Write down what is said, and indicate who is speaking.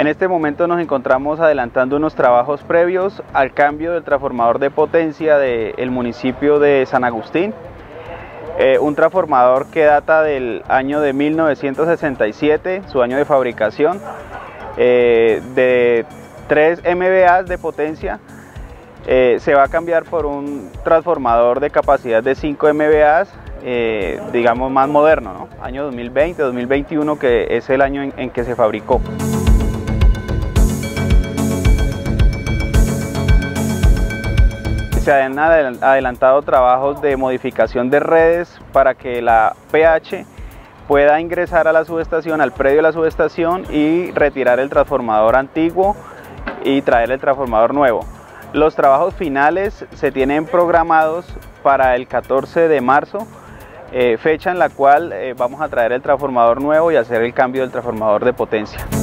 Speaker 1: En este momento nos encontramos adelantando unos trabajos previos al cambio del transformador de potencia del municipio de San Agustín. Un transformador que data del año de 1967, su año de fabricación, de 3 MVA de potencia. Se va a cambiar por un transformador de capacidad de 5 MVA, digamos más moderno, ¿no? Año 2020, 2021, que es el año en que se fabricó. Se han adelantado trabajos de modificación de redes para que la PH pueda ingresar a la subestación, al predio de la subestación, y retirar el transformador antiguo y traer el transformador nuevo. Los trabajos finales se tienen programados para el 14 de marzo, fecha en la cual vamos a traer el transformador nuevo y hacer el cambio del transformador de potencia.